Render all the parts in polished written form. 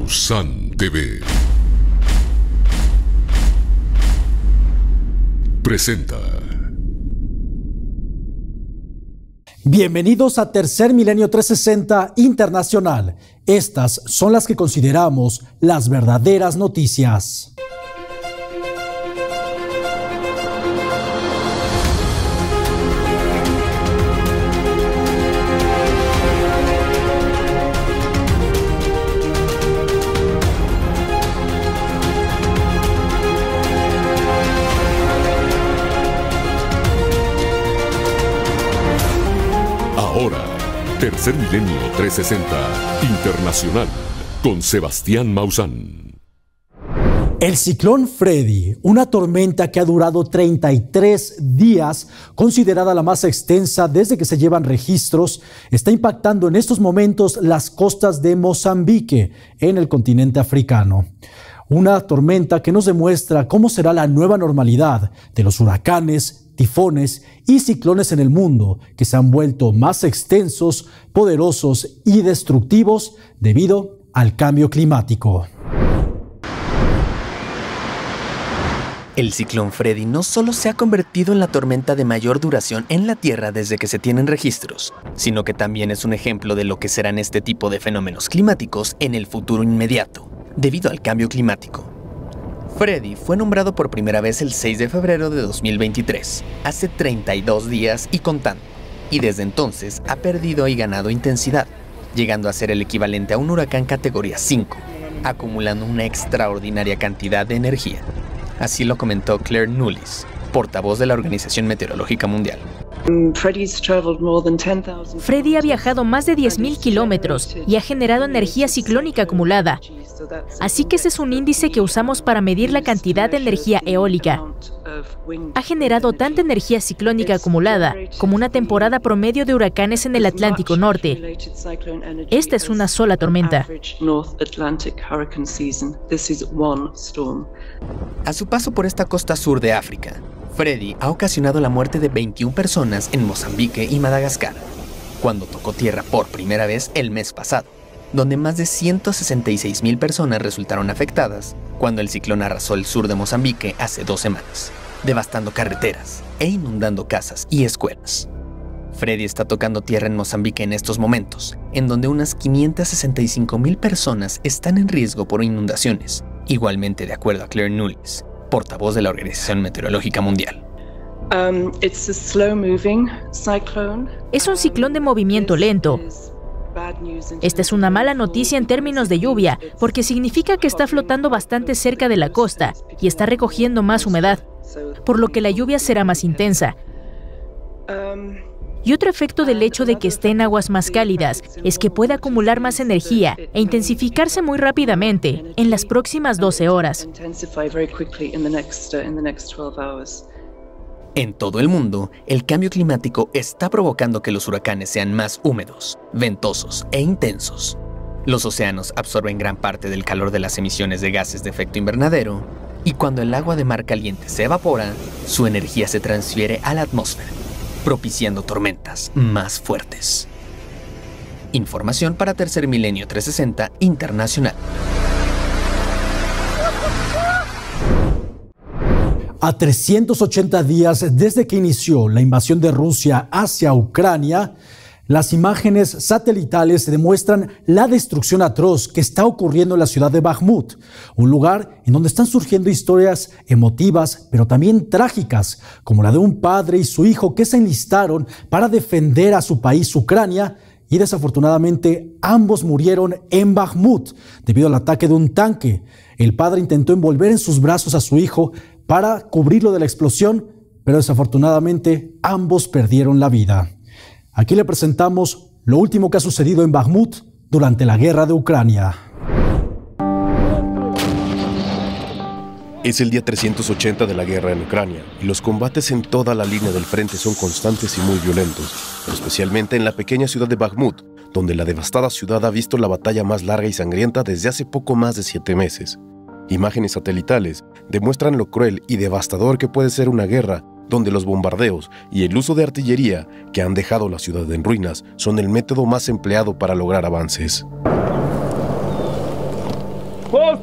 Maussan TV presenta. Bienvenidos a Tercer Milenio 360 Internacional. Estas son las que consideramos las verdaderas noticias. Ahora, Tercer Milenio 360 Internacional con Sebastián Maussan. El ciclón Freddy, una tormenta que ha durado 33 días, considerada la más extensa desde que se llevan registros, está impactando en estos momentos las costas de Mozambique, en el continente africano. Una tormenta que nos demuestra cómo será la nueva normalidad de los huracanes, tifones y ciclones en el mundo, que se han vuelto más extensos, poderosos y destructivos debido al cambio climático. El ciclón Freddy no solo se ha convertido en la tormenta de mayor duración en la Tierra desde que se tienen registros, sino que también es un ejemplo de lo que serán este tipo de fenómenos climáticos en el futuro inmediato, debido al cambio climático. Freddy fue nombrado por primera vez el 6 de febrero de 2023, hace 32 días y contando, y desde entonces ha perdido y ganado intensidad, llegando a ser el equivalente a un huracán categoría 5, acumulando una extraordinaria cantidad de energía. Así lo comentó Claire Nulis, portavoz de la Organización Meteorológica Mundial. Freddy ha viajado más de 10.000 kilómetros y ha generado energía ciclónica acumulada. Así que ese es un índice que usamos para medir la cantidad de energía eólica. Ha generado tanta energía ciclónica acumulada como una temporada promedio de huracanes en el Atlántico Norte. Esta es una sola tormenta. A su paso por esta costa sur de África, Freddy ha ocasionado la muerte de 21 personas en Mozambique y Madagascar, cuando tocó tierra por primera vez el mes pasado, donde más de 166,000 personas resultaron afectadas cuando el ciclón arrasó el sur de Mozambique hace 2 semanas, devastando carreteras e inundando casas y escuelas. Freddy está tocando tierra en Mozambique en estos momentos, en donde unas 565,000 personas están en riesgo por inundaciones, igualmente de acuerdo a Claire Nulis, portavoz de la Organización Meteorológica Mundial. Es un ciclón de movimiento lento. Esta es una mala noticia en términos de lluvia, porque significa que está flotando bastante cerca de la costa y está recogiendo más humedad, por lo que la lluvia será más intensa. Y otro efecto del hecho de que esté en aguas más cálidas es que puede acumular más energía e intensificarse muy rápidamente en las próximas 12 horas. En todo el mundo, el cambio climático está provocando que los huracanes sean más húmedos, ventosos e intensos. Los océanos absorben gran parte del calor de las emisiones de gases de efecto invernadero, y cuando el agua de mar caliente se evapora, su energía se transfiere a la atmósfera, propiciando tormentas más fuertes. Información para Tercer Milenio 360 Internacional. A 380 días desde que inició la invasión de Rusia hacia Ucrania, las imágenes satelitales demuestran la destrucción atroz que está ocurriendo en la ciudad de Bakhmut, un lugar en donde están surgiendo historias emotivas, pero también trágicas, como la de un padre y su hijo que se enlistaron para defender a su país, Ucrania, y desafortunadamente ambos murieron en Bakhmut debido al ataque de un tanque. El padre intentó envolver en sus brazos a su hijo para cubrirlo de la explosión, pero desafortunadamente ambos perdieron la vida. Aquí le presentamos lo último que ha sucedido en Bakhmut durante la guerra de Ucrania. Es el día 380 de la guerra en Ucrania y los combates en toda la línea del frente son constantes y muy violentos, pero especialmente en la pequeña ciudad de Bakhmut, donde la devastada ciudad ha visto la batalla más larga y sangrienta desde hace poco más de 7 meses. Imágenes satelitales demuestran lo cruel y devastador que puede ser una guerra donde los bombardeos y el uso de artillería que han dejado la ciudad en ruinas son el método más empleado para lograr avances.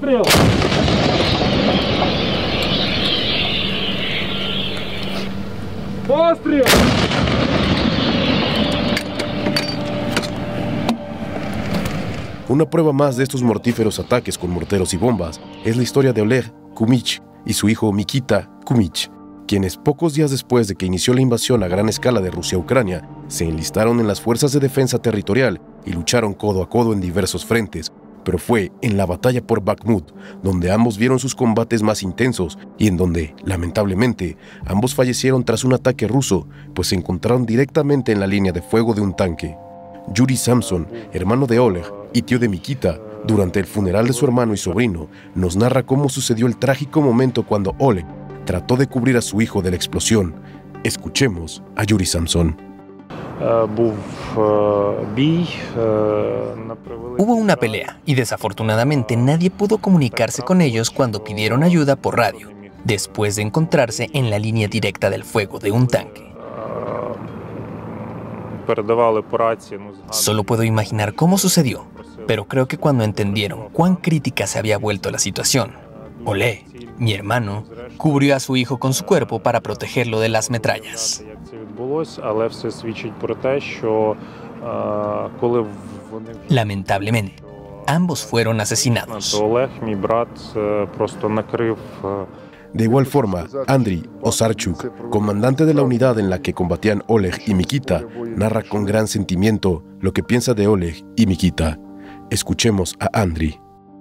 Una prueba más de estos mortíferos ataques con morteros y bombas es la historia de Oleg Kumych y su hijo Mikita Kumych, quienes pocos días después de que inició la invasión a gran escala de Rusia a Ucrania, se enlistaron en las fuerzas de defensa territorial y lucharon codo a codo en diversos frentes, pero fue en la batalla por Bakhmut donde ambos vieron sus combates más intensos y en donde, lamentablemente, ambos fallecieron tras un ataque ruso, pues se encontraron directamente en la línea de fuego de un tanque. Yuri Samson, hermano de Oleg y tío de Mikita, durante el funeral de su hermano y sobrino, nos narra cómo sucedió el trágico momento cuando Oleg trató de cubrir a su hijo de la explosión. Escuchemos a Yuri Samson. Hubo una pelea y desafortunadamente nadie pudo comunicarse con ellos cuando pidieron ayuda por radio, después de encontrarse en la línea directa del fuego de un tanque. Solo puedo imaginar cómo sucedió, pero creo que cuando entendieron cuán crítica se había vuelto la situación, Oleg, mi hermano, cubrió a su hijo con su cuerpo para protegerlo de las metrallas. Lamentablemente, ambos fueron asesinados. De igual forma, Andriy Osarchuk, comandante de la unidad en la que combatían Oleg y Mikita, narra con gran sentimiento lo que piensa de Oleg y Mikita. Escuchemos a Andriy.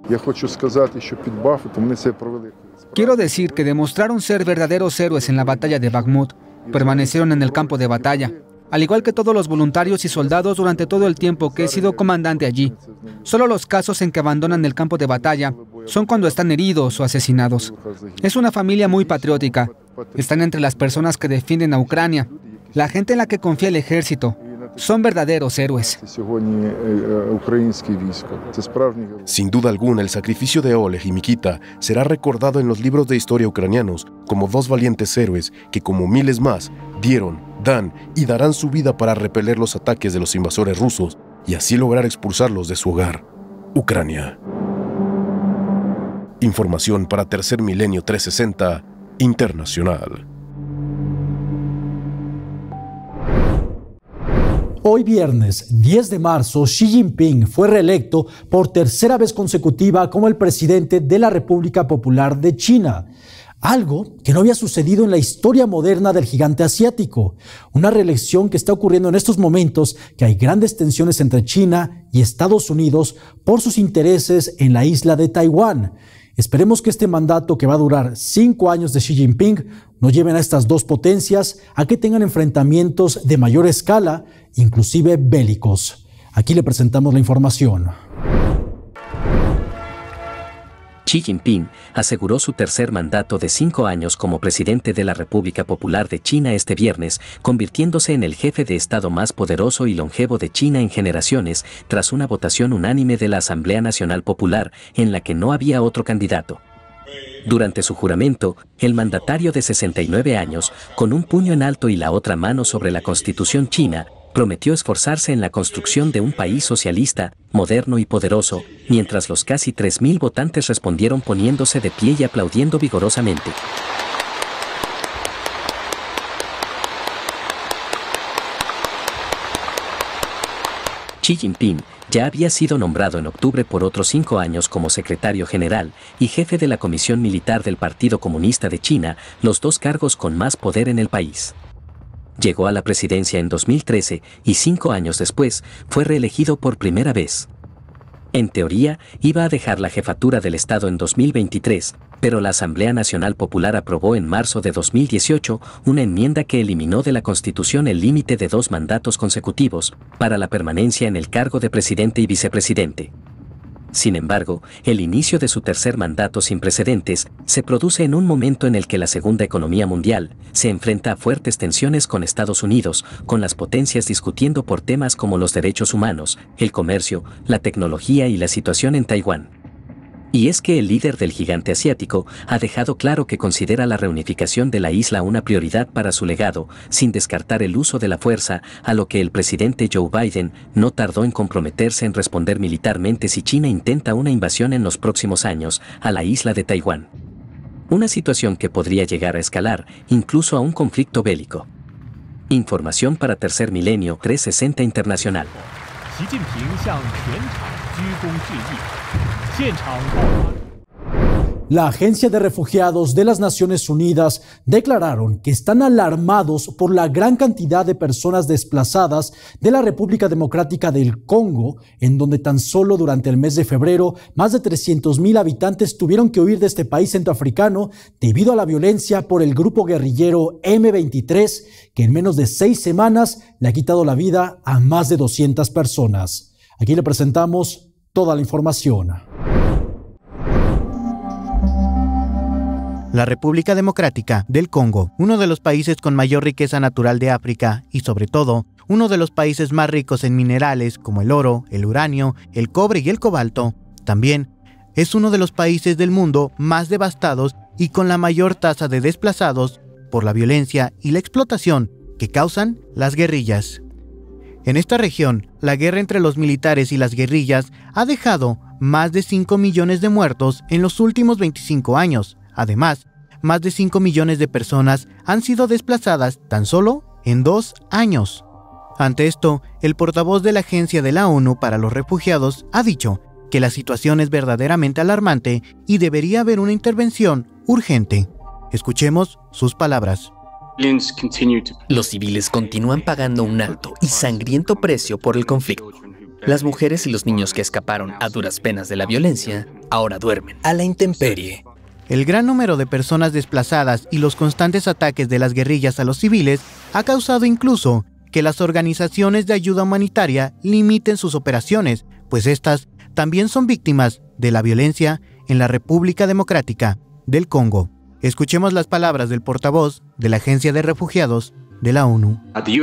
Quiero decir que demostraron ser verdaderos héroes en la batalla de Bakhmut. Permanecieron en el campo de batalla, al igual que todos los voluntarios y soldados durante todo el tiempo que he sido comandante allí. Solo los casos en que abandonan el campo de batalla son cuando están heridos o asesinados. Es una familia muy patriótica. Están entre las personas que defienden a Ucrania, la gente en la que confía el ejército. Son verdaderos héroes. Sin duda alguna, el sacrificio de Oleg y Mikita será recordado en los libros de historia ucranianos como dos valientes héroes que, como miles más, dieron, dan y darán su vida para repeler los ataques de los invasores rusos y así lograr expulsarlos de su hogar, Ucrania. Información para Tercer Milenio 360 Internacional. Hoy viernes 10 de marzo, Xi Jinping fue reelecto por tercera vez consecutiva como el presidente de la República Popular de China. Algo que no había sucedido en la historia moderna del gigante asiático. Una reelección que está ocurriendo en estos momentos, que hay grandes tensiones entre China y Estados Unidos por sus intereses en la isla de Taiwán. Esperemos que este mandato, que va a durar 5 años de Xi Jinping, no lleven a estas dos potencias a que tengan enfrentamientos de mayor escala, inclusive bélicos. Aquí le presentamos la información. Xi Jinping aseguró su tercer mandato de 5 años como presidente de la República Popular de China este viernes, convirtiéndose en el jefe de Estado más poderoso y longevo de China en generaciones, tras una votación unánime de la Asamblea Nacional Popular, en la que no había otro candidato. Durante su juramento, el mandatario de 69 años, con un puño en alto y la otra mano sobre la Constitución china, prometió esforzarse en la construcción de un país socialista, moderno y poderoso, mientras los casi 3.000 votantes respondieron poniéndose de pie y aplaudiendo vigorosamente. Xi Jinping ya había sido nombrado en octubre por otros 5 años como secretario general y jefe de la Comisión Militar del Partido Comunista de China, los dos cargos con más poder en el país. Llegó a la presidencia en 2013 y 5 años después fue reelegido por primera vez. En teoría, iba a dejar la jefatura del Estado en 2023, pero la Asamblea Nacional Popular aprobó en marzo de 2018 una enmienda que eliminó de la Constitución el límite de 2 mandatos consecutivos para la permanencia en el cargo de presidente y vicepresidente. Sin embargo, el inicio de su tercer mandato sin precedentes se produce en un momento en el que la segunda economía mundial se enfrenta a fuertes tensiones con Estados Unidos, con las potencias discutiendo por temas como los derechos humanos, el comercio, la tecnología y la situación en Taiwán. Y es que el líder del gigante asiático ha dejado claro que considera la reunificación de la isla una prioridad para su legado, sin descartar el uso de la fuerza, a lo que el presidente Joe Biden no tardó en comprometerse en responder militarmente si China intenta una invasión en los próximos años a la isla de Taiwán. Una situación que podría llegar a escalar incluso a un conflicto bélico. Información para Tercer Milenio 360 Internacional. La Agencia de Refugiados de las Naciones Unidas declararon que están alarmados por la gran cantidad de personas desplazadas de la República Democrática del Congo, en donde tan solo durante el mes de febrero más de 300,000 habitantes tuvieron que huir de este país centroafricano debido a la violencia por el grupo guerrillero M23, que en menos de 6 semanas le ha quitado la vida a más de 200 personas. Aquí le presentamos toda la información. La República Democrática del Congo, uno de los países con mayor riqueza natural de África y sobre todo, uno de los países más ricos en minerales como el oro, el uranio, el cobre y el cobalto, también es uno de los países del mundo más devastados y con la mayor tasa de desplazados por la violencia y la explotación que causan las guerrillas. En esta región, la guerra entre los militares y las guerrillas ha dejado más de 5 millones de muertos en los últimos 25 años. Además, más de 5 millones de personas han sido desplazadas tan solo en 2 años. Ante esto, el portavoz de la Agencia de la ONU para los Refugiados ha dicho que la situación es verdaderamente alarmante y debería haber una intervención urgente. Escuchemos sus palabras. Los civiles continúan pagando un alto y sangriento precio por el conflicto. Las mujeres y los niños que escaparon a duras penas de la violencia ahora duermen a la intemperie. El gran número de personas desplazadas y los constantes ataques de las guerrillas a los civiles ha causado incluso que las organizaciones de ayuda humanitaria limiten sus operaciones, pues estas también son víctimas de la violencia en la República Democrática del Congo. Escuchemos las palabras del portavoz de la Agencia de Refugiados de la ONU.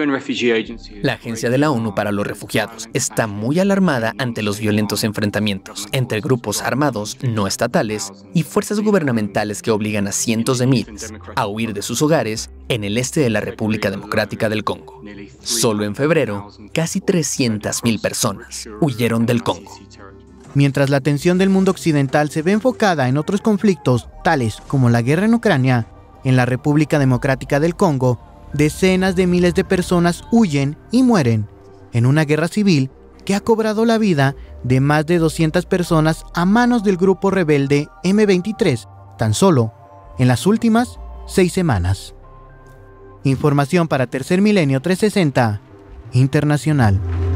La Agencia de la ONU para los Refugiados está muy alarmada ante los violentos enfrentamientos entre grupos armados no estatales y fuerzas gubernamentales que obligan a cientos de miles a huir de sus hogares en el este de la República Democrática del Congo. Solo en febrero, casi 300,000 personas huyeron del Congo. Mientras la atención del mundo occidental se ve enfocada en otros conflictos, tales como la guerra en Ucrania, en la República Democrática del Congo, decenas de miles de personas huyen y mueren en una guerra civil que ha cobrado la vida de más de 200 personas a manos del grupo rebelde M23, tan solo en las últimas 6 semanas. Información para Tercer Milenio 360 Internacional.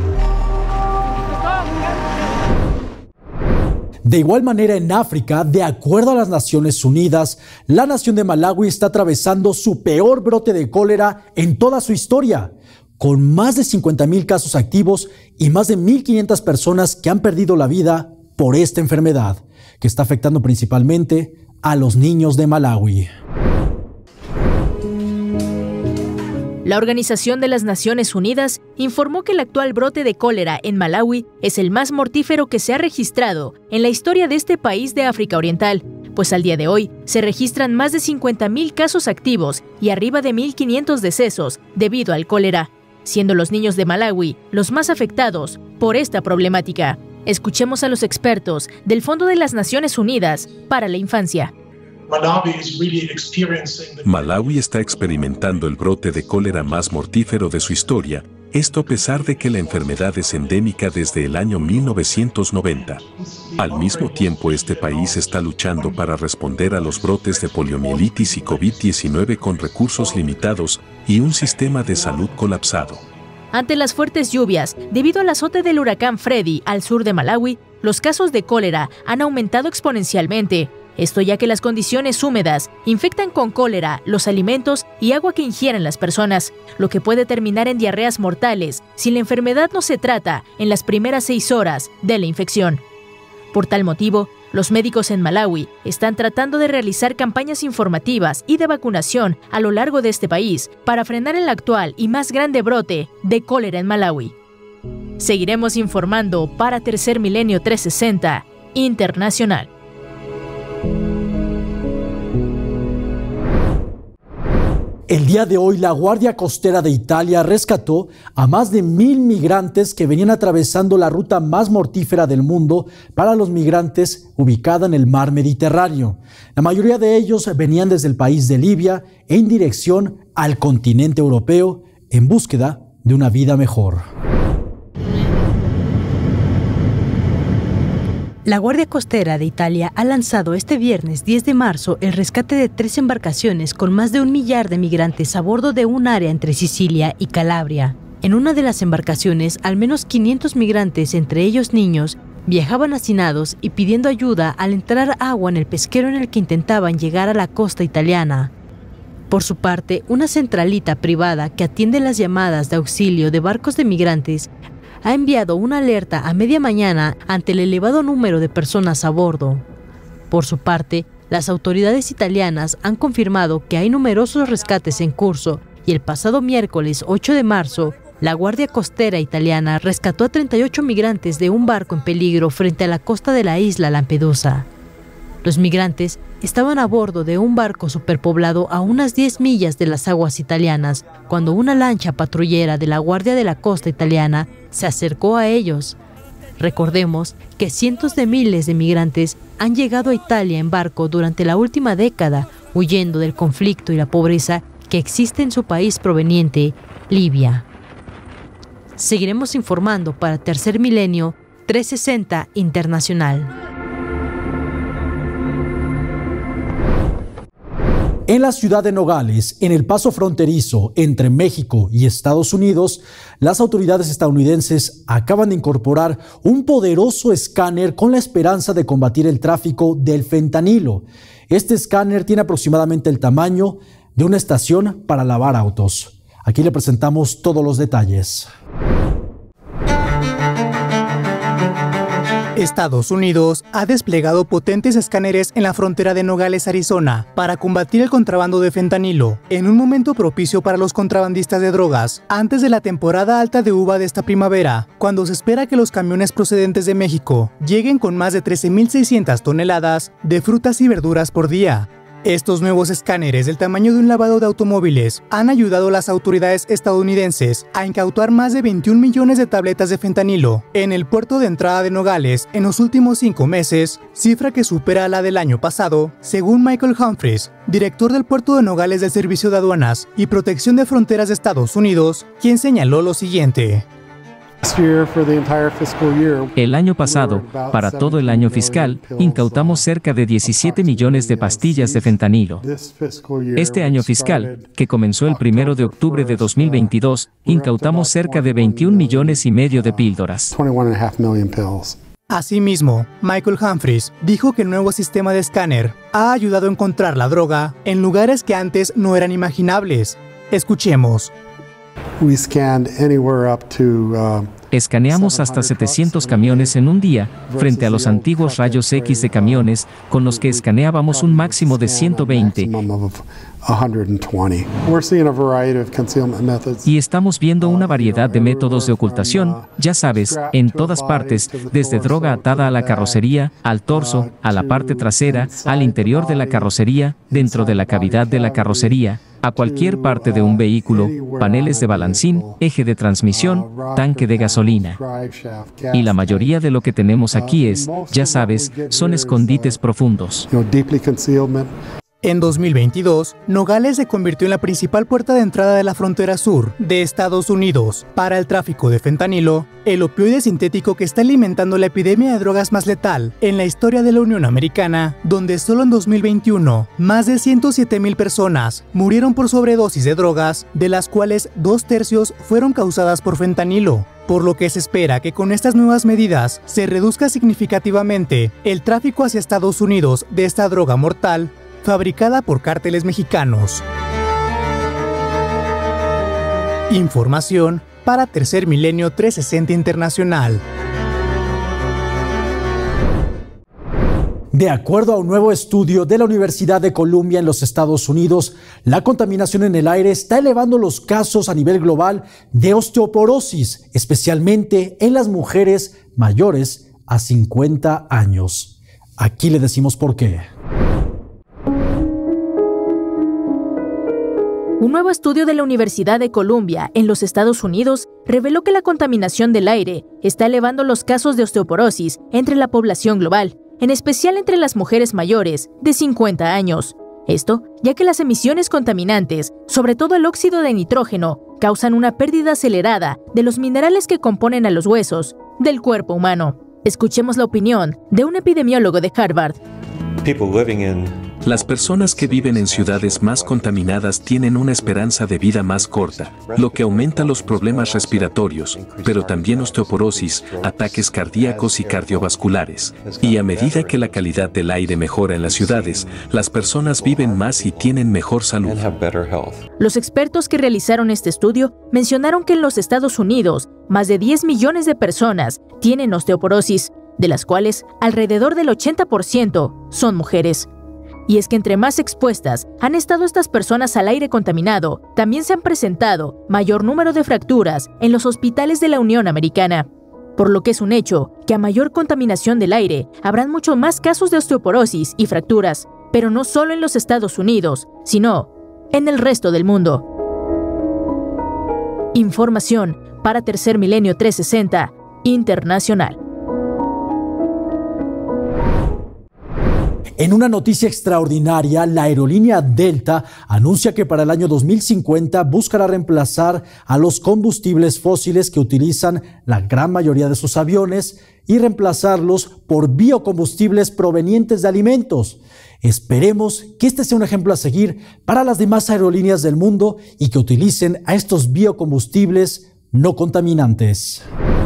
De igual manera, en África, de acuerdo a las Naciones Unidas, la nación de Malawi está atravesando su peor brote de cólera en toda su historia, con más de 50,000 casos activos y más de 1,500 personas que han perdido la vida por esta enfermedad, que está afectando principalmente a los niños de Malawi. La Organización de las Naciones Unidas informó que el actual brote de cólera en Malawi es el más mortífero que se ha registrado en la historia de este país de África Oriental, pues al día de hoy se registran más de 50,000 casos activos y arriba de 1,500 decesos debido al cólera, siendo los niños de Malawi los más afectados por esta problemática. Escuchemos a los expertos del Fondo de las Naciones Unidas para la Infancia. Malawi está experimentando el brote de cólera más mortífero de su historia, esto a pesar de que la enfermedad es endémica desde el año 1990. Al mismo tiempo, este país está luchando para responder a los brotes de poliomielitis y COVID-19 con recursos limitados y un sistema de salud colapsado. Ante las fuertes lluvias, debido al azote del huracán Freddy al sur de Malawi, los casos de cólera han aumentado exponencialmente. Esto ya que las condiciones húmedas infectan con cólera los alimentos y agua que ingieren las personas, lo que puede terminar en diarreas mortales si la enfermedad no se trata en las primeras 6 horas de la infección. Por tal motivo, los médicos en Malawi están tratando de realizar campañas informativas y de vacunación a lo largo de este país para frenar el actual y más grande brote de cólera en Malawi. Seguiremos informando para Tercer Milenio 360 Internacional. El día de hoy, la Guardia Costera de Italia rescató a más de 1,000 migrantes que venían atravesando la ruta más mortífera del mundo para los migrantes, ubicada en el mar Mediterráneo. La mayoría de ellos venían desde el país de Libia en dirección al continente europeo en búsqueda de una vida mejor. La Guardia Costera de Italia ha lanzado este viernes 10 de marzo el rescate de 3 embarcaciones con más de 1 millar de migrantes a bordo de un área entre Sicilia y Calabria. En una de las embarcaciones, al menos 500 migrantes, entre ellos niños, viajaban hacinados y pidiendo ayuda al entrar agua en el pesquero en el que intentaban llegar a la costa italiana. Por su parte, una centralita privada que atiende las llamadas de auxilio de barcos de migrantes ha enviado una alerta a media mañana ante el elevado número de personas a bordo. Por su parte, las autoridades italianas han confirmado que hay numerosos rescates en curso y el pasado miércoles 8 de marzo, la Guardia Costera italiana rescató a 38 migrantes de un barco en peligro frente a la costa de la isla Lampedusa. Los migrantes estaban a bordo de un barco superpoblado a unas 10 millas de las aguas italianas cuando una lancha patrullera de la Guardia de la Costa italiana se acercó a ellos. Recordemos que cientos de miles de migrantes han llegado a Italia en barco durante la última década, huyendo del conflicto y la pobreza que existe en su país proveniente, Libia. Seguiremos informando para Tercer Milenio 360 Internacional. En la ciudad de Nogales, en el paso fronterizo entre México y Estados Unidos, las autoridades estadounidenses acaban de incorporar un poderoso escáner con la esperanza de combatir el tráfico del fentanilo. Este escáner tiene aproximadamente el tamaño de una estación para lavar autos. Aquí le presentamos todos los detalles. Estados Unidos ha desplegado potentes escáneres en la frontera de Nogales, Arizona, para combatir el contrabando de fentanilo, en un momento propicio para los contrabandistas de drogas, antes de la temporada alta de uva de esta primavera, cuando se espera que los camiones procedentes de México lleguen con más de 13.600 toneladas de frutas y verduras por día. Estos nuevos escáneres del tamaño de un lavado de automóviles han ayudado a las autoridades estadounidenses a incautar más de 21 millones de tabletas de fentanilo en el puerto de entrada de Nogales en los últimos 5 meses, cifra que supera la del año pasado, según Michael Humphreys, director del puerto de Nogales del Servicio de Aduanas y Protección de Fronteras de Estados Unidos, quien señaló lo siguiente. El año pasado, para todo el año fiscal, incautamos cerca de 17 millones de pastillas de fentanilo. Este año fiscal, que comenzó el 1 de octubre de 2022, incautamos cerca de 21 millones y medio de píldoras. Asimismo, Michael Humphreys dijo que el nuevo sistema de escáner ha ayudado a encontrar la droga en lugares que antes no eran imaginables. Escuchemos. Escaneamos hasta 700 camiones en un día, frente a los antiguos rayos X de camiones, con los que escaneábamos un máximo de 120. Y estamos viendo una variedad de métodos de ocultación, ya sabes, en todas partes, desde droga atada a la carrocería, al torso, a la parte trasera, al interior de la carrocería, dentro de la cavidad de la carrocería, a cualquier parte de un vehículo, paneles de balancín, eje de transmisión, tanque de gasolina. Y la mayoría de lo que tenemos aquí es, ya sabes, son escondites profundos. En 2022, Nogales se convirtió en la principal puerta de entrada de la frontera sur de Estados Unidos para el tráfico de fentanilo, el opioide sintético que está alimentando la epidemia de drogas más letal en la historia de la Unión Americana, donde solo en 2021, más de 107,000 personas murieron por sobredosis de drogas, de las cuales 2/3 fueron causadas por fentanilo. Por lo que se espera que con estas nuevas medidas se reduzca significativamente el tráfico hacia Estados Unidos de esta droga mortal, fabricada por cárteles mexicanos. Información para Tercer Milenio 360 Internacional. De acuerdo a un nuevo estudio de la Universidad de Columbia en los Estados Unidos, la contaminación en el aire está elevando los casos a nivel global de osteoporosis, especialmente en las mujeres mayores a 50 años. Aquí le decimos por qué. Un nuevo estudio de la Universidad de Columbia en los Estados Unidos reveló que la contaminación del aire está elevando los casos de osteoporosis entre la población global, en especial entre las mujeres mayores de 50 años. Esto ya que las emisiones contaminantes, sobre todo el óxido de nitrógeno, causan una pérdida acelerada de los minerales que componen a los huesos del cuerpo humano. Escuchemos la opinión de un epidemiólogo de Harvard. Las personas que viven en ciudades más contaminadas tienen una esperanza de vida más corta, lo que aumenta los problemas respiratorios, pero también osteoporosis, ataques cardíacos y cardiovasculares. Y a medida que la calidad del aire mejora en las ciudades, las personas viven más y tienen mejor salud. Los expertos que realizaron este estudio mencionaron que en los Estados Unidos, más de 10 millones de personas tienen osteoporosis, de las cuales alrededor del 80% son mujeres. Y es que entre más expuestas han estado estas personas al aire contaminado, también se han presentado mayor número de fracturas en los hospitales de la Unión Americana. Por lo que es un hecho que a mayor contaminación del aire habrán mucho más casos de osteoporosis y fracturas, pero no solo en los Estados Unidos, sino en el resto del mundo. Información para Tercer Milenio 360 Internacional. En una noticia extraordinaria, la aerolínea Delta anuncia que para el año 2050 buscará reemplazar a los combustibles fósiles que utilizan la gran mayoría de sus aviones y reemplazarlos por biocombustibles provenientes de alimentos. Esperemos que este sea un ejemplo a seguir para las demás aerolíneas del mundo y que utilicen a estos biocombustibles no contaminantes.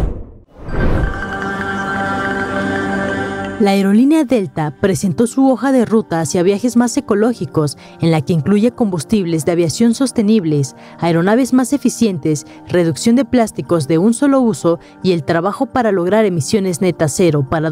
La aerolínea Delta presentó su hoja de ruta hacia viajes más ecológicos, en la que incluye combustibles de aviación sostenibles, aeronaves más eficientes, reducción de plásticos de un solo uso y el trabajo para lograr emisiones netas cero para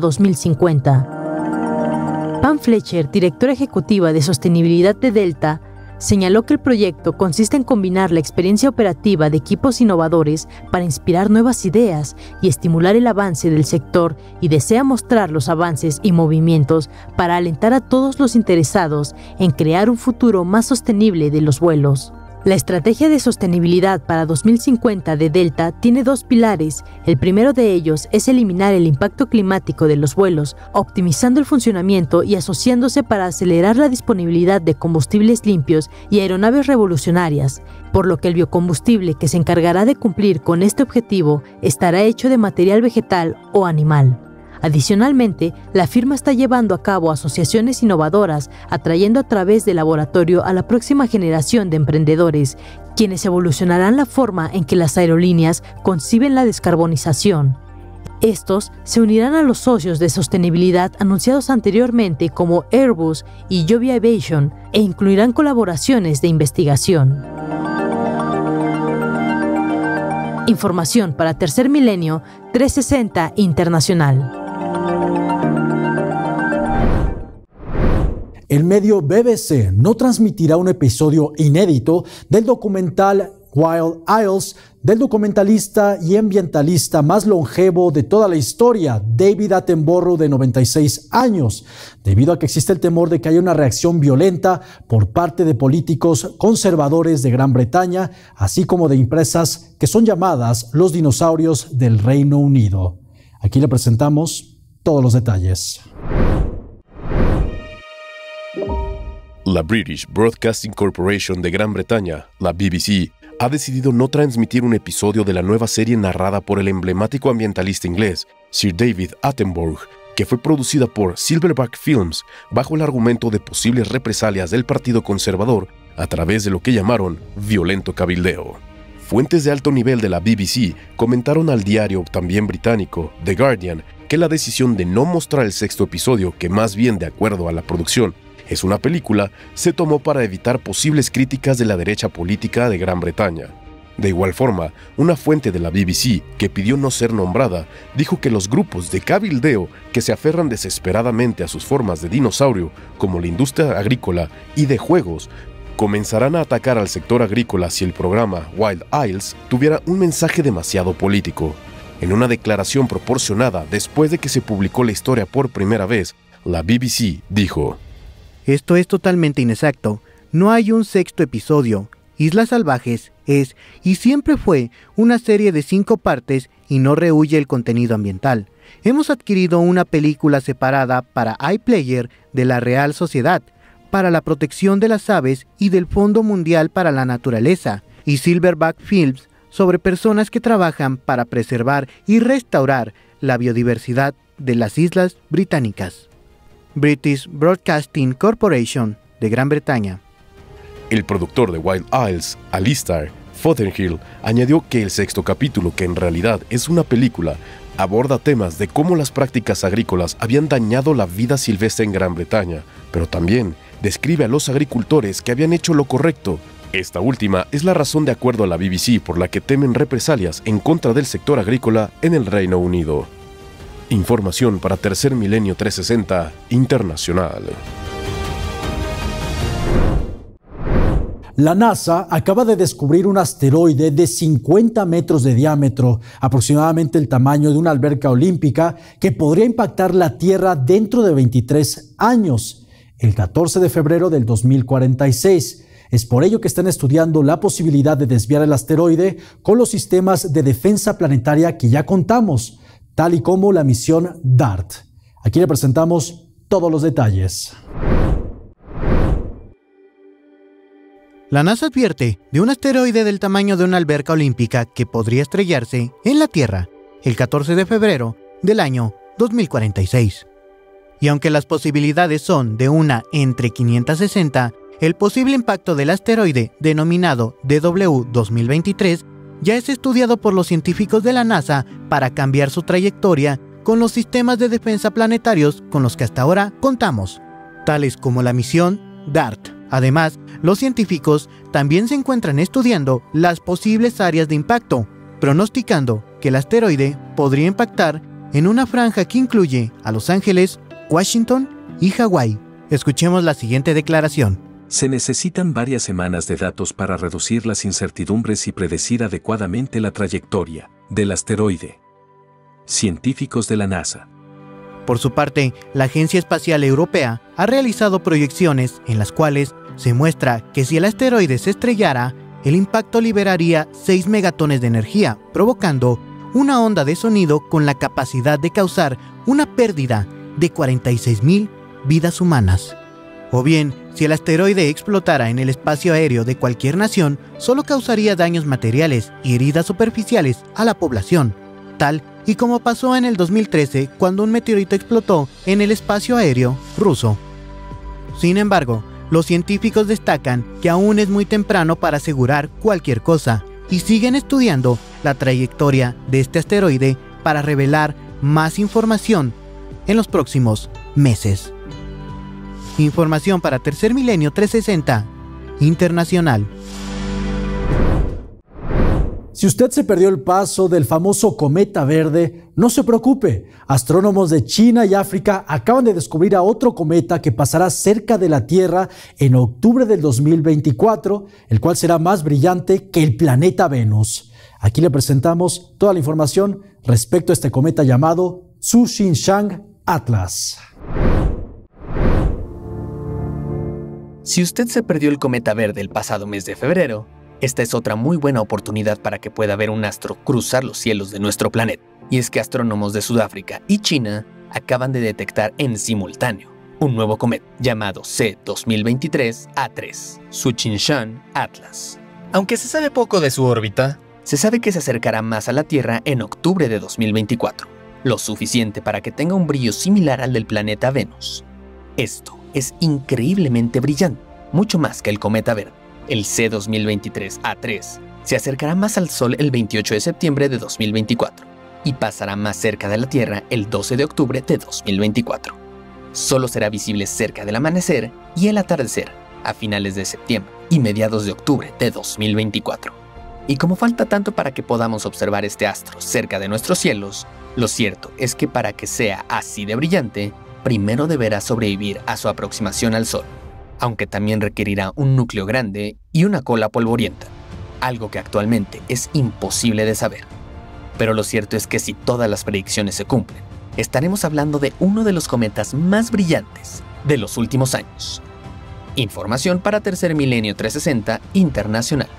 2050. Pam Fletcher, directora ejecutiva de sostenibilidad de Delta, señaló que el proyecto consiste en combinar la experiencia operativa de equipos innovadores para inspirar nuevas ideas y estimular el avance del sector, y desea mostrar los avances y movimientos para alentar a todos los interesados en crear un futuro más sostenible de los vuelos. La estrategia de sostenibilidad para 2050 de Delta tiene dos pilares. El primero de ellos es eliminar el impacto climático de los vuelos, optimizando el funcionamiento y asociándose para acelerar la disponibilidad de combustibles limpios y aeronaves revolucionarias, por lo que el biocombustible que se encargará de cumplir con este objetivo estará hecho de material vegetal o animal. Adicionalmente, la firma está llevando a cabo asociaciones innovadoras, atrayendo a través del laboratorio a la próxima generación de emprendedores, quienes evolucionarán la forma en que las aerolíneas conciben la descarbonización. Estos se unirán a los socios de sostenibilidad anunciados anteriormente como Airbus y Joby Aviation e incluirán colaboraciones de investigación. Información para Tercer Milenio 360 Internacional. El medio BBC no transmitirá un episodio inédito del documental Wild Isles del documentalista y ambientalista más longevo de toda la historia, David Attenborough, de 96 años, debido a que existe el temor de que haya una reacción violenta por parte de políticos conservadores de Gran Bretaña, así como de empresas que son llamadas los dinosaurios del Reino Unido. Aquí le presentamos todos los detalles. La British Broadcasting Corporation de Gran Bretaña, la BBC, ha decidido no transmitir un episodio de la nueva serie narrada por el emblemático ambientalista inglés Sir David Attenborough, que fue producida por Silverback Films bajo el argumento de posibles represalias del Partido Conservador a través de lo que llamaron violento cabildeo. Fuentes de alto nivel de la BBC comentaron al diario también británico The Guardian que la decisión de no mostrar el sexto episodio, que más bien de acuerdo a la producción es una película, se tomó para evitar posibles críticas de la derecha política de Gran Bretaña. De igual forma, una fuente de la BBC, que pidió no ser nombrada, dijo que los grupos de cabildeo que se aferran desesperadamente a sus formas de dinosaurio, como la industria agrícola y de juegos, comenzarán a atacar al sector agrícola si el programa Wild Isles tuviera un mensaje demasiado político. En una declaración proporcionada después de que se publicó la historia por primera vez, la BBC dijo: Esto es totalmente inexacto. No hay un sexto episodio. Islas Salvajes es y siempre fue una serie de 5 partes y no rehúye el contenido ambiental. Hemos adquirido una película separada para iPlayer de la Real Sociedad, para la protección de las aves y del Fondo Mundial para la Naturaleza, y Silverback Films sobre personas que trabajan para preservar y restaurar la biodiversidad de las Islas Británicas. British Broadcasting Corporation de Gran Bretaña. El productor de Wild Isles, Alistair Fotheringill, añadió que el 6º capítulo, que en realidad es una película, aborda temas de cómo las prácticas agrícolas habían dañado la vida silvestre en Gran Bretaña, pero también describe a los agricultores que habían hecho lo correcto. Esta última es la razón, de acuerdo a la BBC, por la que temen represalias en contra del sector agrícola en el Reino Unido. Información para Tercer Milenio 360 Internacional. La NASA acaba de descubrir un asteroide de 50 metros de diámetro, aproximadamente el tamaño de una alberca olímpica, que podría impactar la Tierra dentro de 23 años, el 14 de febrero del 2046. Es por ello que están estudiando la posibilidad de desviar el asteroide con los sistemas de defensa planetaria que ya contamos, tal y como la misión DART. Aquí le presentamos todos los detalles. La NASA advierte de un asteroide del tamaño de una alberca olímpica que podría estrellarse en la Tierra el 14 de febrero del año 2046. Y aunque las posibilidades son de una entre 560, el posible impacto del asteroide denominado DW-2023 ya es estudiado por los científicos de la NASA para cambiar su trayectoria con los sistemas de defensa planetarios con los que hasta ahora contamos, tales como la misión DART. Además, los científicos también se encuentran estudiando las posibles áreas de impacto, pronosticando que el asteroide podría impactar en una franja que incluye a Los Ángeles, Washington y Hawái. Escuchemos la siguiente declaración. Se necesitan varias semanas de datos para reducir las incertidumbres y predecir adecuadamente la trayectoria del asteroide. Científicos de la NASA. Por su parte, la Agencia Espacial Europea ha realizado proyecciones en las cuales se muestra que si el asteroide se estrellara, el impacto liberaría 6 megatones de energía, provocando una onda de sonido con la capacidad de causar una pérdida de 46,000 vidas humanas. O bien, si el asteroide explotara en el espacio aéreo de cualquier nación, solo causaría daños materiales y heridas superficiales a la población, tal y como pasó en el 2013 cuando un meteorito explotó en el espacio aéreo ruso. Sin embargo, los científicos destacan que aún es muy temprano para asegurar cualquier cosa y siguen estudiando la trayectoria de este asteroide para revelar más información en los próximos meses. Información para Tercer Milenio 360 Internacional. Si usted se perdió el paso del famoso cometa verde, no se preocupe. Astrónomos de China y África acaban de descubrir a otro cometa que pasará cerca de la Tierra en octubre del 2024, el cual será más brillante que el planeta Venus. Aquí le presentamos toda la información respecto a este cometa llamado Tsuchinshan Atlas. Si usted se perdió el cometa verde el pasado mes de febrero, esta es otra muy buena oportunidad para que pueda ver un astro cruzar los cielos de nuestro planeta. Y es que astrónomos de Sudáfrica y China acaban de detectar en simultáneo un nuevo cometa llamado C2023-A3, Tsuchinshan Atlas. Aunque se sabe poco de su órbita, se sabe que se acercará más a la Tierra en octubre de 2024, lo suficiente para que tenga un brillo similar al del planeta Venus. Esto es increíblemente brillante, mucho más que el cometa verde. El C2023-A3 se acercará más al Sol el 28 de septiembre de 2024 y pasará más cerca de la Tierra el 12 de octubre de 2024. Solo será visible cerca del amanecer y el atardecer a finales de septiembre y mediados de octubre de 2024. Y como falta tanto para que podamos observar este astro cerca de nuestros cielos, lo cierto es que para que sea así de brillante, primero deberá sobrevivir a su aproximación al Sol, aunque también requerirá un núcleo grande y una cola polvorienta, algo que actualmente es imposible de saber. Pero lo cierto es que si todas las predicciones se cumplen, estaremos hablando de uno de los cometas más brillantes de los últimos años. Información para Tercer Milenio 360 Internacional.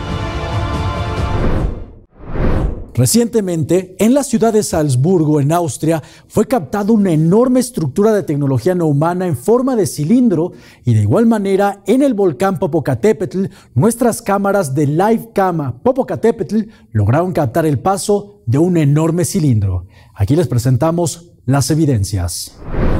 Recientemente, en la ciudad de Salzburgo, en Austria, fue captada una enorme estructura de tecnología no humana en forma de cilindro y de igual manera en el volcán Popocatépetl, nuestras cámaras de LiveCam Popocatépetl lograron captar el paso de un enorme cilindro. Aquí les presentamos las evidencias.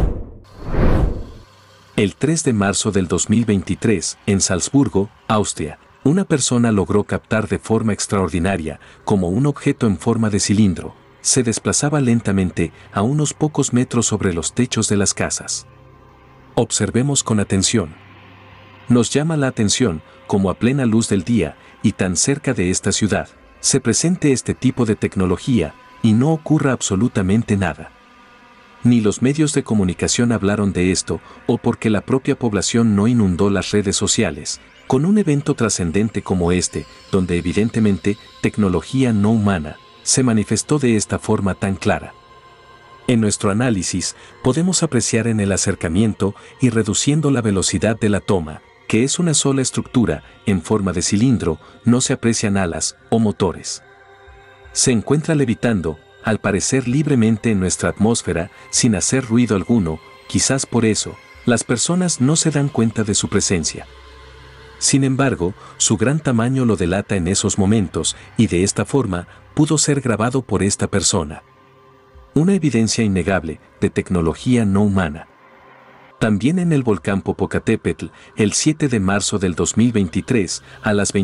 El 3 de marzo del 2023, en Salzburgo, Austria, una persona logró captar de forma extraordinaria cómo un objeto en forma de cilindro se desplazaba lentamente a unos pocos metros sobre los techos de las casas. Observemos con atención. Nos llama la atención cómo a plena luz del día y tan cerca de esta ciudad se presente este tipo de tecnología y no ocurra absolutamente nada. Ni los medios de comunicación hablaron de esto o porque la propia población no inundó las redes sociales con un evento trascendente como este, donde evidentemente tecnología no humana se manifestó de esta forma tan clara. En nuestro análisis podemos apreciar en el acercamiento y reduciendo la velocidad de la toma, que es una sola estructura en forma de cilindro, no se aprecian alas o motores. Se encuentra levitando, al parecer libremente en nuestra atmósfera, sin hacer ruido alguno, quizás por eso, las personas no se dan cuenta de su presencia. Sin embargo, su gran tamaño lo delata en esos momentos y de esta forma pudo ser grabado por esta persona. Una evidencia innegable de tecnología no humana. También en el volcán Popocatépetl, el 7 de marzo del 2023, a las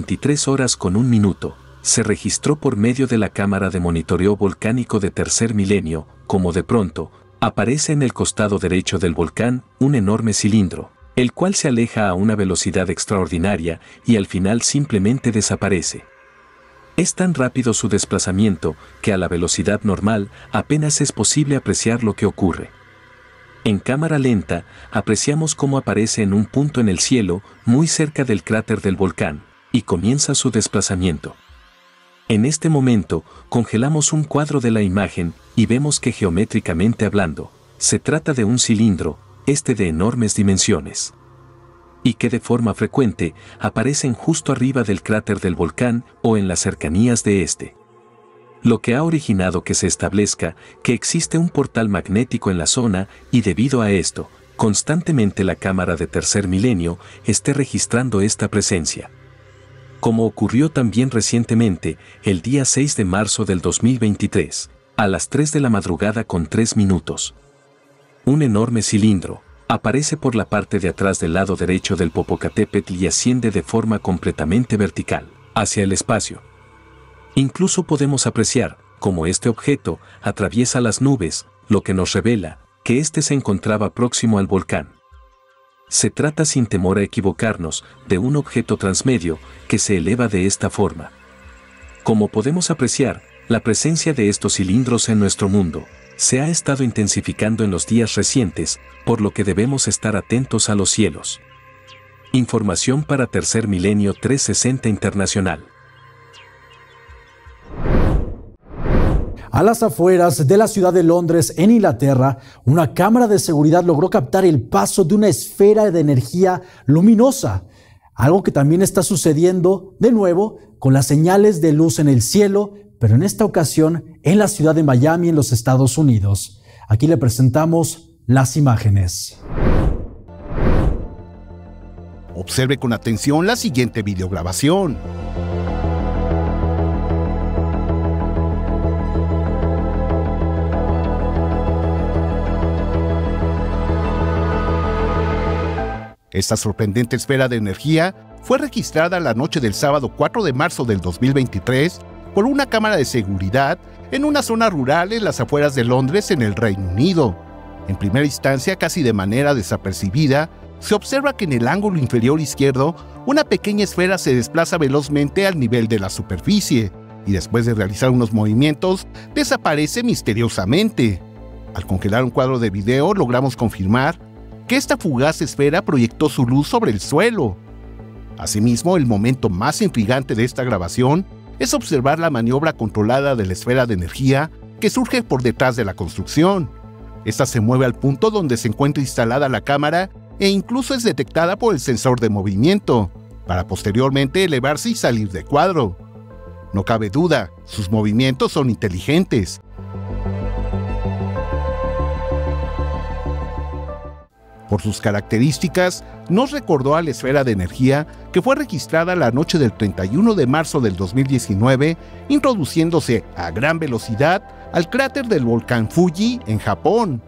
23:01, se registró por medio de la cámara de monitoreo volcánico de Tercer Milenio, como de pronto, aparece en el costado derecho del volcán un enorme cilindro, el cual se aleja a una velocidad extraordinaria y al final simplemente desaparece. Es tan rápido su desplazamiento que a la velocidad normal apenas es posible apreciar lo que ocurre. En cámara lenta, apreciamos cómo aparece en un punto en el cielo, muy cerca del cráter del volcán, y comienza su desplazamiento. En este momento, congelamos un cuadro de la imagen y vemos que geométricamente hablando, se trata de un cilindro, de enormes dimensiones, y que de forma frecuente aparecen justo arriba del cráter del volcán o en las cercanías de este. Lo que ha originado que se establezca que existe un portal magnético en la zona y debido a esto, constantemente la cámara de Tercer Milenio esté registrando esta presencia. Como ocurrió también recientemente, el día 6 de marzo del 2023, a las 3 de la madrugada con 3 minutos. Un enorme cilindro aparece por la parte de atrás del lado derecho del Popocatépetl y asciende de forma completamente vertical hacia el espacio. Incluso podemos apreciar cómo este objeto atraviesa las nubes, lo que nos revela que este se encontraba próximo al volcán. Se trata, sin temor a equivocarnos, de un objeto transmedio que se eleva de esta forma. Como podemos apreciar, la presencia de estos cilindros en nuestro mundo se ha estado intensificando en los días recientes, por lo que debemos estar atentos a los cielos. Información para Tercer Milenio 360 Internacional. A las afueras de la ciudad de Londres, en Inglaterra, una cámara de seguridad logró captar el paso de una esfera de energía luminosa, algo que también está sucediendo de nuevo con las señales de luz en el cielo, pero en esta ocasión en la ciudad de Miami, en los Estados Unidos. Aquí le presentamos las imágenes. Observe con atención la siguiente videograbación. Esta sorprendente esfera de energía fue registrada la noche del sábado 4 de marzo del 2023 por una cámara de seguridad en una zona rural en las afueras de Londres, en el Reino Unido. En primera instancia, casi de manera desapercibida, se observa que en el ángulo inferior izquierdo, una pequeña esfera se desplaza velozmente al nivel de la superficie y después de realizar unos movimientos, desaparece misteriosamente. Al congelar un cuadro de video, logramos confirmar que esta fugaz esfera proyectó su luz sobre el suelo. Asimismo, el momento más intrigante de esta grabación es observar la maniobra controlada de la esfera de energía que surge por detrás de la construcción. Esta se mueve al punto donde se encuentra instalada la cámara e incluso es detectada por el sensor de movimiento, para posteriormente elevarse y salir de cuadro. No cabe duda, sus movimientos son inteligentes. Por sus características, nos recordó a la esfera de energía que fue registrada la noche del 31 de marzo del 2019, introduciéndose a gran velocidad al cráter del volcán Fuji en Japón.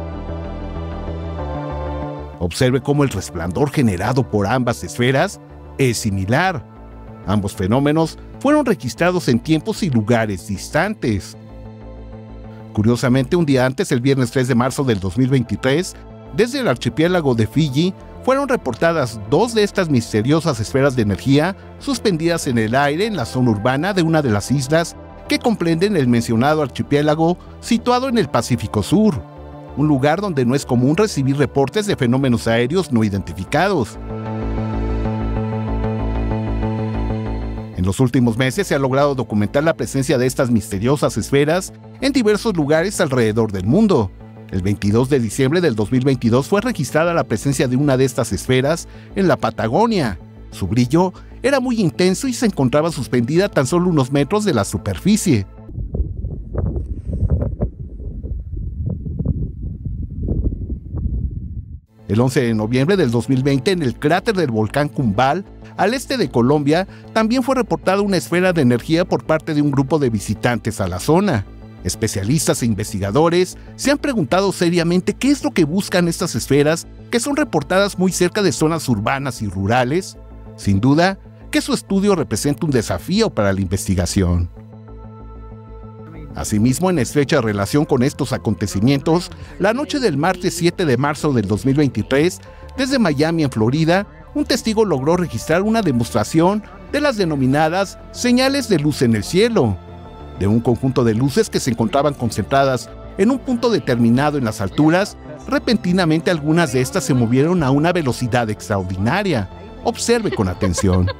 Observe cómo el resplandor generado por ambas esferas es similar. Ambos fenómenos fueron registrados en tiempos y lugares distantes. Curiosamente, un día antes, el viernes 3 de marzo del 2023, desde el archipiélago de Fiji, fueron reportadas 2 de estas misteriosas esferas de energía suspendidas en el aire en la zona urbana de una de las islas que comprenden el mencionado archipiélago situado en el Pacífico Sur, un lugar donde no es común recibir reportes de fenómenos aéreos no identificados. En los últimos meses se ha logrado documentar la presencia de estas misteriosas esferas en diversos lugares alrededor del mundo. El 22 de diciembre del 2022 fue registrada la presencia de una de estas esferas en la Patagonia. Su brillo era muy intenso y se encontraba suspendida a tan solo unos metros de la superficie. El 11 de noviembre del 2020, en el cráter del volcán Cumbal, al este de Colombia, también fue reportada una esfera de energía por parte de un grupo de visitantes a la zona. Especialistas e investigadores se han preguntado seriamente qué es lo que buscan estas esferas que son reportadas muy cerca de zonas urbanas y rurales. Sin duda, que su estudio representa un desafío para la investigación. Asimismo, en estrecha relación con estos acontecimientos, la noche del martes 7 de marzo del 2023, desde Miami, en Florida, un testigo logró registrar una demostración de las denominadas señales de luz en el cielo, de un conjunto de luces que se encontraban concentradas en un punto determinado en las alturas. Repentinamente algunas de estas se movieron a una velocidad extraordinaria. Observe con atención.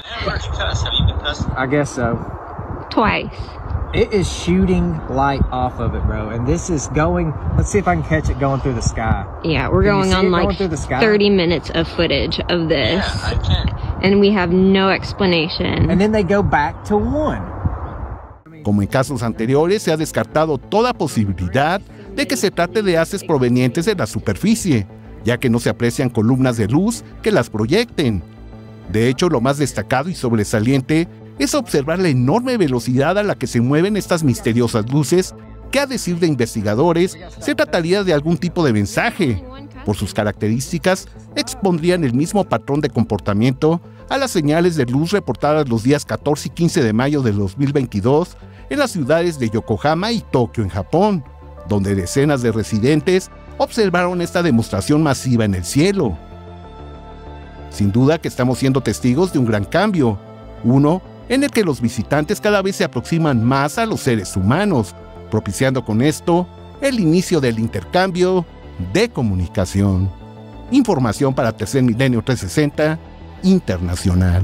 I guess so. Twice. It is shooting light off of it, bro, and this is going, let's see if I can catch it going through the sky. Yeah, we're going on like 30 minutes of footage of this. Yeah, I can. And we have no explanation. And then they go back to 1. Como en casos anteriores, se ha descartado toda posibilidad de que se trate de haces provenientes de la superficie, ya que no se aprecian columnas de luz que las proyecten. De hecho, lo más destacado y sobresaliente es observar la enorme velocidad a la que se mueven estas misteriosas luces, que a decir de investigadores, se trataría de algún tipo de mensaje. Por sus características, expondrían el mismo patrón de comportamiento a las señales de luz reportadas los días 14 y 15 de mayo de 2022 en las ciudades de Yokohama y Tokio, en Japón, donde decenas de residentes observaron esta demostración masiva en el cielo. Sin duda que estamos siendo testigos de un gran cambio, uno en el que los visitantes cada vez se aproximan más a los seres humanos, propiciando con esto el inicio del intercambio de comunicación. Información para Tercer Milenio 360 Internacional.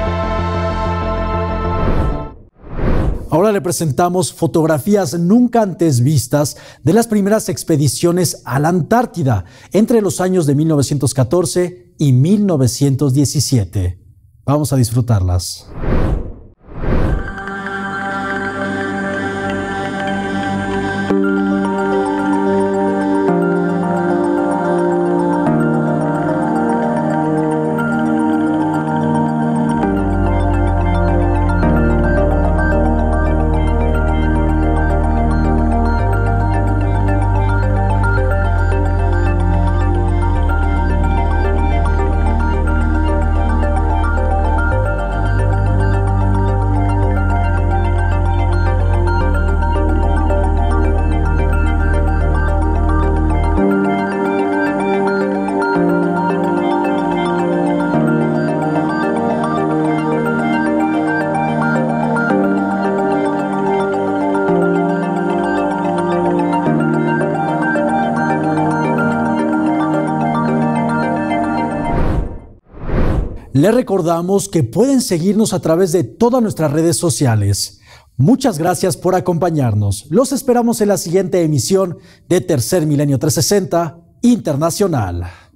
Ahora le presentamos fotografías nunca antes vistas de las primeras expediciones a la Antártida entre los años de 1914 y 1917. Vamos a disfrutarlas. Les recordamos que pueden seguirnos a través de todas nuestras redes sociales. Muchas gracias por acompañarnos. Los esperamos en la siguiente emisión de Tercer Milenio 360 Internacional.